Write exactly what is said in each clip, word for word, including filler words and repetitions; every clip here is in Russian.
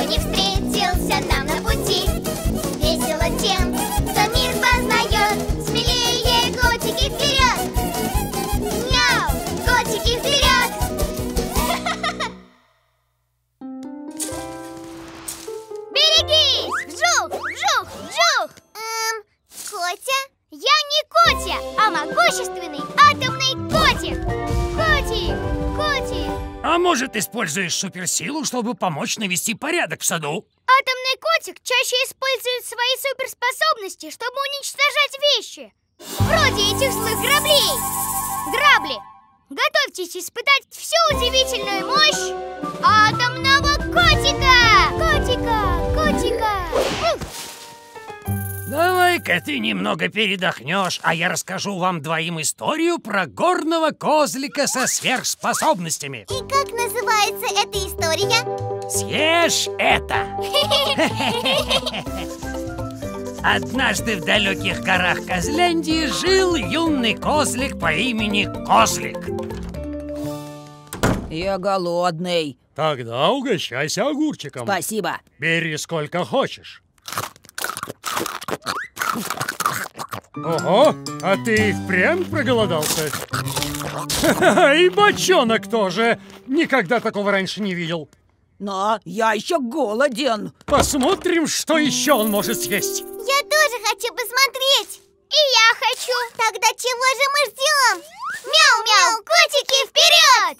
не встретился нам на пути. Весело тем, кто мир познает. Смелее, котики, вперед! Мяу, котики, вперед! Берегись! Вжух, вжух, вжух! Эм, Котя? Я не Котя, а могущественный атомный котик! Котик, котик! А может, используешь суперсилу, чтобы помочь навести порядок в саду? Атомный котик чаще использует свои суперспособности, чтобы уничтожать вещи. Вроде этих злых граблей. Грабли, готовьтесь испытать всю удивительную мощь атомного котика! Котика, котика! Давай-ка ты немного передохнешь, а я расскажу вам двоим историю про горного козлика со сверхспособностями. И как называется эта история? Съешь это! Однажды в далеких горах Козляндии жил юный козлик по имени Козлик. Я голодный. Тогда угощайся огурчиком. Спасибо. Бери сколько хочешь. Ого, а ты и впрямь проголодался? И бочонок тоже. Никогда такого раньше не видел. Но я еще голоден. Посмотрим, что еще он может съесть. Я тоже хочу посмотреть. И я хочу. Тогда чего же мы ждем? Мяу-мяу, котики, вперед!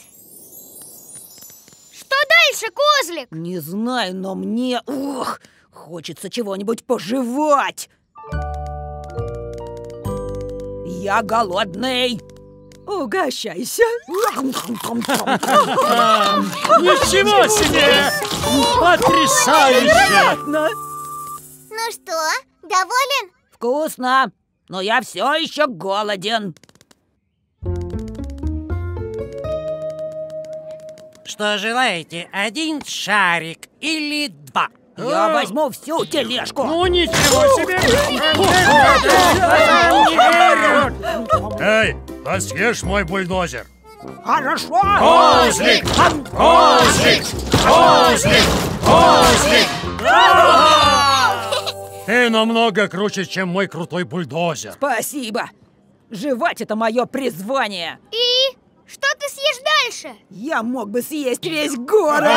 Что дальше, козлик? Не знаю, но мне... Ух, хочется чего-нибудь пожевать. Я голодный. Угощайся. Ничего себе! Потрясающе! Ну что, доволен? Вкусно, но я все еще голоден. Что желаете, один шарик или два? Я возьму всю тележку. Ну ничего себе! Эй, а съешь мой бульдозер? Хорошо. Козлик! Козлик! Козлик! Козлик! Ты намного круче, чем мой крутой бульдозер. Спасибо. Жевать — это мое призвание. И что ты съешь дальше? Я мог бы съесть весь город.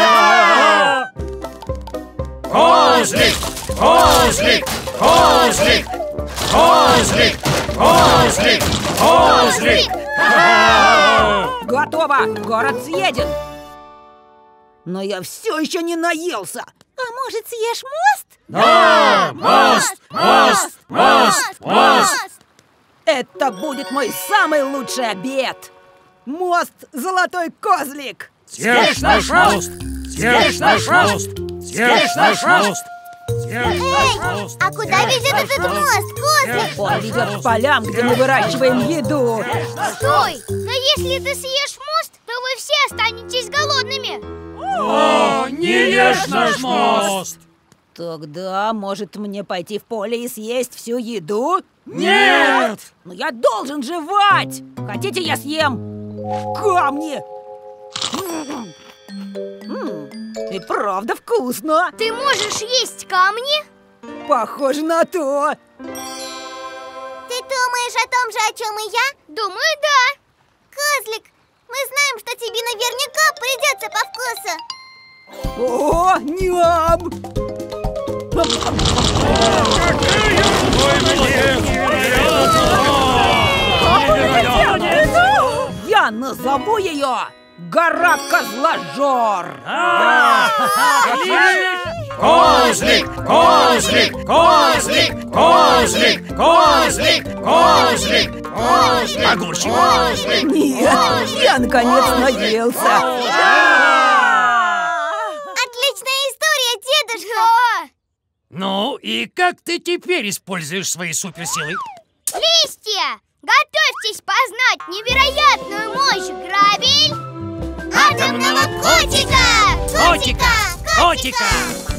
Козлик! Козлик! Козлик! Козлик! Козлик! Козлик! Готово! Город съеден. Но я все еще не наелся. А может, съешь мост? Да! Мост! Мост! Мост! Мост! Это будет мой самый лучший обед. Мост, золотой козлик. Съешь наш мост! Съешь наш мост! Съешь наш мост! Съешь наш мост! А куда ведет этот мост, козлик? Он ведет к полям, где мы выращиваем еду. Стой! Но если ты съешь мост, то вы все останетесь голодными. О, не ешь наш мост! Тогда, может, мне пойти в поле и съесть всю еду? Нет! Но я должен жевать! Хотите, я съем? Камни! М-м, и правда вкусно! Ты можешь есть камни? Похоже на то! Ты думаешь о том же, о чем и я? Думаю, да. Козлик, мы знаем, что тебе наверняка придется по вкусу. О, ням! Я назову ее Гора Козложор. Козлик! Козлик! Козлик! Козлик! Козлик! Козлик! Козлик! Огурчик! Нет, я наконец наелся. Отличная история, дедушка. Ну, и как ты теперь используешь свои суперсилы? Листья! Готовьтесь познать невероятную мощь грабель атомного котика! Котика! Котика!